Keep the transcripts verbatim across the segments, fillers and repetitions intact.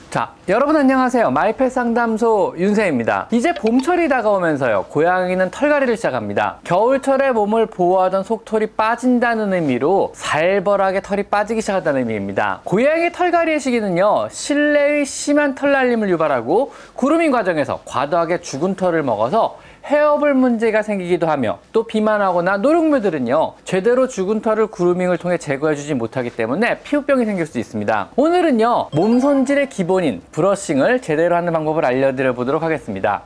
자, 여러분 안녕하세요. 마이펫 상담소 윤세입니다. 이제 봄철이 다가오면서요, 고양이는 털갈이를 시작합니다. 겨울철에 몸을 보호하던 속털이 빠진다는 의미로 살벌하게 털이 빠지기 시작한다는 의미입니다. 고양이 털갈이의 시기는요, 실내의 심한 털날림을 유발하고 그루밍 과정에서 과도하게 죽은 털을 먹어서 헤어볼 문제가 생기기도 하며, 또 비만하거나 노령묘들은요 제대로 죽은 털을 그루밍을 통해 제거해주지 못하기 때문에 피부병이 생길 수 있습니다. 오늘은요 몸 손질의 기본인 브러싱을 제대로 하는 방법을 알려드려 보도록 하겠습니다.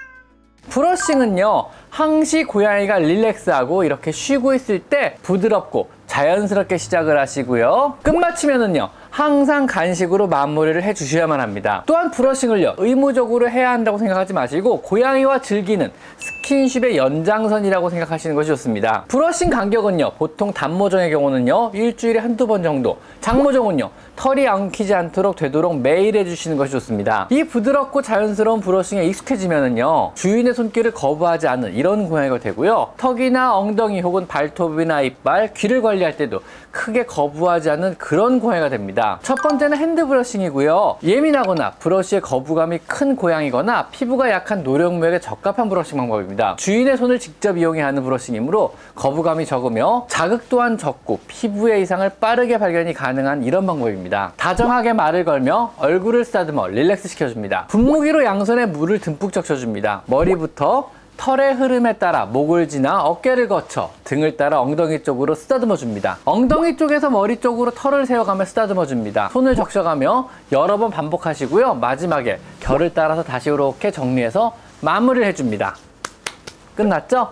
브러싱은요 항시 고양이가 릴렉스하고 이렇게 쉬고 있을 때 부드럽고 자연스럽게 시작을 하시고요, 끝마치면은요 항상 간식으로 마무리를 해 주셔야만 합니다. 또한 브러싱을요 의무적으로 해야 한다고 생각하지 마시고 고양이와 즐기는 스킨십의 연장선이라고 생각하시는 것이 좋습니다. 브러싱 간격은요 보통 단모종의 경우는요 일주일에 한두 번 정도, 장모종은요 털이 엉키지 않도록 되도록 매일 해주시는 것이 좋습니다. 이 부드럽고 자연스러운 브러싱에 익숙해지면은요 주인의 손길을 거부하지 않는 이런 고양이가 되고요, 턱이나 엉덩이 혹은 발톱이나 이빨, 귀를 관리할 때도 크게 거부하지 않는 그런 고양이가 됩니다. 첫 번째는 핸드 브러싱이고요, 예민하거나 브러쉬에 거부감이 큰 고양이거나 피부가 약한 노령묘에게 적합한 브러싱 방법입니다. 주인의 손을 직접 이용해야 하는 브러싱이므로 거부감이 적으며 자극 또한 적고 피부의 이상을 빠르게 발견이 가능한 이런 방법입니다. 다정하게 말을 걸며 얼굴을 쓰다듬어 릴렉스 시켜줍니다. 분무기로 양손에 물을 듬뿍 적셔줍니다. 머리부터 털의 흐름에 따라 목을 지나 어깨를 거쳐 등을 따라 엉덩이 쪽으로 쓰다듬어 줍니다. 엉덩이 쪽에서 머리 쪽으로 털을 세워가며 쓰다듬어 줍니다. 손을 적셔가며 여러 번 반복하시고요, 마지막에 결을 따라서 다시 이렇게 정리해서 마무리를 해줍니다. 끝났죠?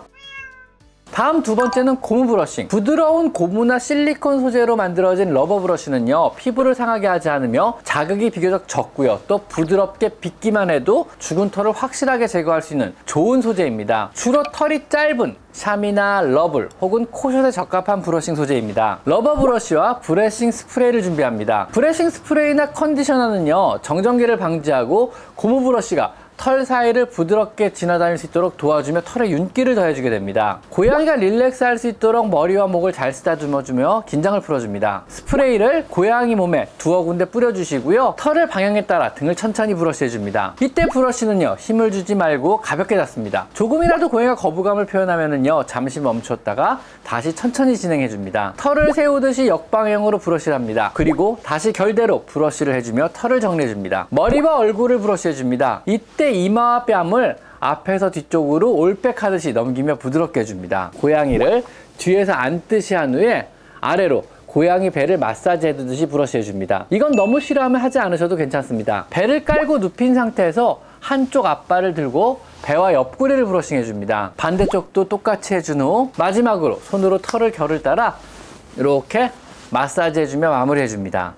다음 두 번째는 고무 브러싱. 부드러운 고무나 실리콘 소재로 만들어진 러버 브러쉬는요 피부를 상하게 하지 않으며 자극이 비교적 적고요, 또 부드럽게 빗기만 해도 죽은 털을 확실하게 제거할 수 있는 좋은 소재입니다. 주로 털이 짧은 샴이나 러블 혹은 코숏에 적합한 브러싱 소재입니다. 러버 브러쉬와 브러싱 스프레이를 준비합니다. 브러싱 스프레이나 컨디셔너는요 정전기를 방지하고 고무 브러쉬가 털 사이를 부드럽게 지나다닐 수 있도록 도와주며 털에 윤기를 더해주게 됩니다. 고양이가 릴렉스 할 수 있도록 머리와 목을 잘 쓰다듬어주며 긴장을 풀어줍니다. 스프레이를 고양이 몸에 두어 군데 뿌려주시고요, 털을 방향에 따라 등을 천천히 브러쉬해줍니다. 이때 브러쉬는요 힘을 주지 말고 가볍게 잡습니다. 조금이라도 고양이가 거부감을 표현하면은요 잠시 멈췄다가 다시 천천히 진행해줍니다. 털을 세우듯이 역방향으로 브러쉬를 합니다. 그리고 다시 결대로 브러쉬를 해주며 털을 정리해줍니다. 머리와 얼굴을 브러쉬해줍니다. 이때 이마와 뺨을 앞에서 뒤쪽으로 올백하듯이 넘기며 부드럽게 해줍니다. 고양이를 뒤에서 앉듯이 한 후에 아래로 고양이 배를 마사지 해주듯이 브러쉬 해줍니다. 이건 너무 싫어하면 하지 않으셔도 괜찮습니다. 배를 깔고 눕힌 상태에서 한쪽 앞발을 들고 배와 옆구리를 브러싱 해줍니다. 반대쪽도 똑같이 해준 후 마지막으로 손으로 털을 결을 따라 이렇게 마사지 해주며 마무리 해줍니다.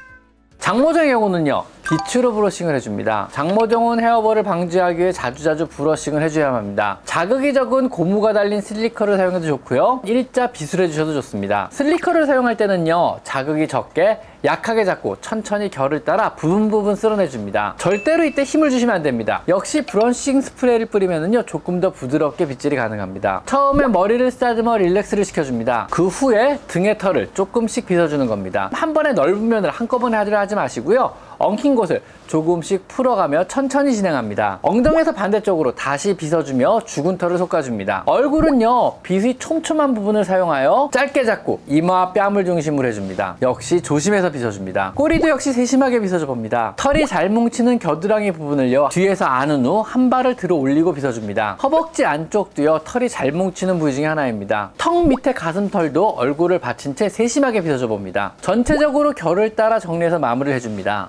장모종의 경우는요 빛으로 브러싱을 해줍니다. 장모종은 헤어볼을 방지하기 위해 자주자주 브러싱을 해줘야 합니다. 자극이 적은 고무가 달린 슬리커를 사용해도 좋고요, 일자 빗을 해주셔도 좋습니다. 슬리커를 사용할 때는요 자극이 적게 약하게 잡고 천천히 결을 따라 부분 부분 쓸어내줍니다. 절대로 이때 힘을 주시면 안 됩니다. 역시 브러싱 스프레이를 뿌리면은요 조금 더 부드럽게 빗질이 가능합니다. 처음에 머리를 쓰다듬어 릴렉스를 시켜줍니다. 그 후에 등의 털을 조금씩 빗어주는 겁니다. 한 번에 넓은 면을 한꺼번에 하려 하지 마시고요, 엉킨 곳을 조금씩 풀어가며 천천히 진행합니다. 엉덩이에서 반대쪽으로 다시 빗어주며 죽은 털을 솎아줍니다. 얼굴은요 빗이 촘촘한 부분을 사용하여 짧게 잡고 이마와 뺨을 중심으로 해줍니다. 역시 조심해서 빗어줍니다. 꼬리도 역시 세심하게 빗어줘 봅니다. 털이 잘 뭉치는 겨드랑이 부분을요 뒤에서 안은 후 한 발을 들어 올리고 빗어줍니다. 허벅지 안쪽도요 털이 잘 뭉치는 부위 중에 하나입니다. 턱 밑에 가슴털도 얼굴을 받친 채 세심하게 빗어줘 봅니다. 전체적으로 결을 따라 정리해서 마무리를 해줍니다.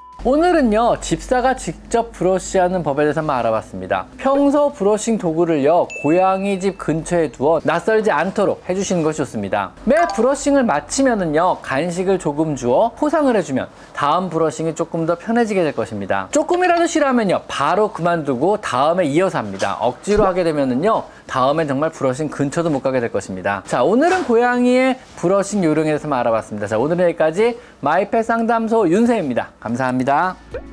오늘은요 집사가 직접 브러쉬하는 법에 대해서 한번 알아봤습니다. 평소 브러싱 도구를요 고양이 집 근처에 두어 낯설지 않도록 해주시는 것이 좋습니다. 매 브러싱을 마치면은요 간식을 조금 주어 포상을 해주면 다음 브러싱이 조금 더 편해지게 될 것입니다. 조금이라도 싫어하면요 바로 그만두고 다음에 이어서 합니다. 억지로 하게 되면은요 다음엔 정말 브러싱 근처도 못 가게 될 것입니다. 자, 오늘은 고양이의 브러싱 요령에 대해서 알아봤습니다. 자, 오늘은 여기까지 마이펫 상담소 윤세입니다. 감사합니다.